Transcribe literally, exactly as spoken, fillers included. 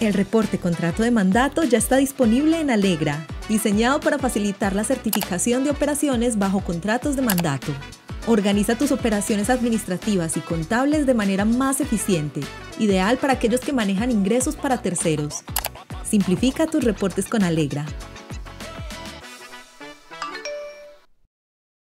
El reporte contrato de mandato ya está disponible en Alegra, diseñado para facilitar la certificación de operaciones bajo contratos de mandato. Organiza tus operaciones administrativas y contables de manera más eficiente, ideal para aquellos que manejan ingresos para terceros. Simplifica tus reportes con Alegra.